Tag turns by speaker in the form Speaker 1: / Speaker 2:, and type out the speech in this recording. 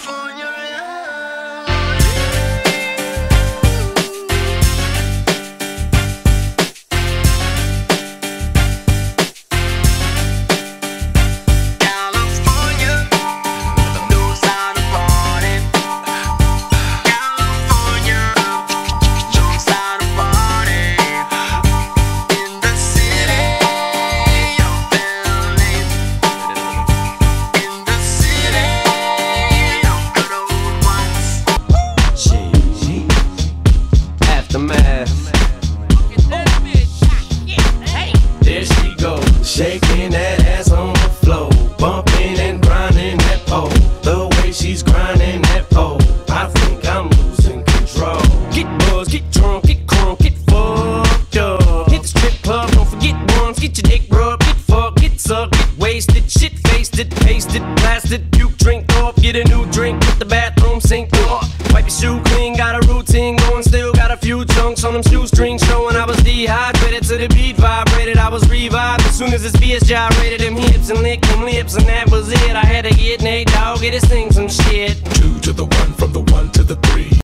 Speaker 1: There she goes, shaking that ass on the floor, bumping and grinding that pole. The way she's grinding that pole, I think I'm losing control. Get buzzed, get drunk, get crunk, get fucked up. Hit the strip club, don't forget once, get your dick rubbed, get fucked, get sucked, get wasted, shit faced it, pasted, blasted, puke, drink up, get a new drink, hit the bathroom sink up. Wipe your shoe clean, got a routine going, still got a few chunks on them shoestrings showing I was dehydrated to the beat vibrated. I was revived as soon as this BS gyrated them hips and licked them lips, and that was it. I had to get Nate Dogg, get his thing some shit.
Speaker 2: 2 to the 1, from the 1 to the 3.